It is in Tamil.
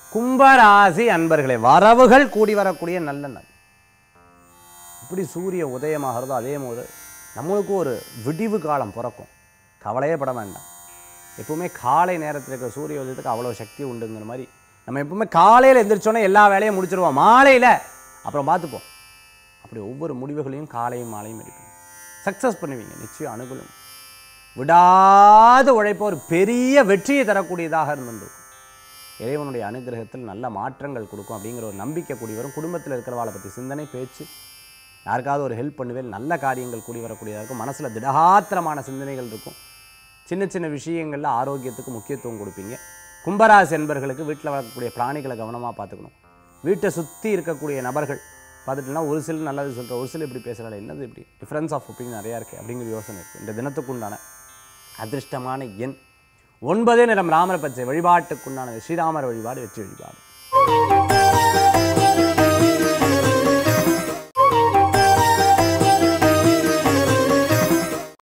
கும்பராசி அன்பர்களே, வரவுகள் கூடி வரக்கூடிய நல்ல நாள். இப்படி சூரிய உதயமாகிறதோ அதே போது நம்மளுக்கு ஒரு விடிவு காலம் பிறக்கும். கவலையே பட வேண்டாம். எப்பவுமே காலை நேரத்தில் இருக்கிற சூரிய உதயத்துக்கு அவ்வளோ சக்தி உண்டுங்கிற மாதிரி நம்ம எப்பவுமே காலையில் எந்திரிச்சோன்னே எல்லா வேலையும் முடிச்சிருவோம். மாலையில் அப்புறம் பார்த்துப்போம். அப்படி ஒவ்வொரு முடிவுகளையும் காலையும் மாலையும் எடுப்பீங்க. சக்ஸஸ் பண்ணுவீங்க. நிச்சயம் அனுகூலம். விடாத உழைப்பு ஒரு பெரிய வெற்றியை தரக்கூடியதாக இருந்திருக்கும். இறைவனுடைய அனுகிரகத்தில் நல்ல மாற்றங்கள் கொடுக்கும் அப்படிங்கிற ஒரு நம்பிக்கை கூடி வரும். குடும்பத்தில் இருக்கிறவாளை பற்றி சிந்தனை, பேச்சு, யாருக்காவது ஒரு ஹெல்ப் பண்ணுவேன், நல்ல காரியங்கள் கூடி வரக்கூடியதாக இருக்கும். மனசில் திடகாத்திரமான சிந்தனைகள் இருக்கும். சின்ன சின்ன விஷயங்களில் ஆரோக்கியத்துக்கு முக்கியத்துவம் கொடுப்பீங்க. கும்பராசி என்பர்களுக்கு வீட்டில் வளர்க்கக்கூடிய பிராணிகளை கவனமாக பார்த்துக்கணும். வீட்டை சுற்றி இருக்கக்கூடிய நபர்கள் பார்த்துட்டுனா ஒரு சில நல்லது சொல்கிற, ஒரு சில இப்படி பேசுகிறாள், என்னது இப்படி டிஃப்ரென்ஸ் ஆஃப் ஒப்பீனியன் நிறையா இருக்குது அப்படிங்கிற யோசனை இருக்குது. இந்த தினத்துக்குண்டான அதிர்ஷ்டமான எண் 9. நிறம் ராமர் பச்சை. வழிபாட்டுக்குண்டான ஸ்ரீராமர் வழிபாடு வெற்றி வழிபாடு.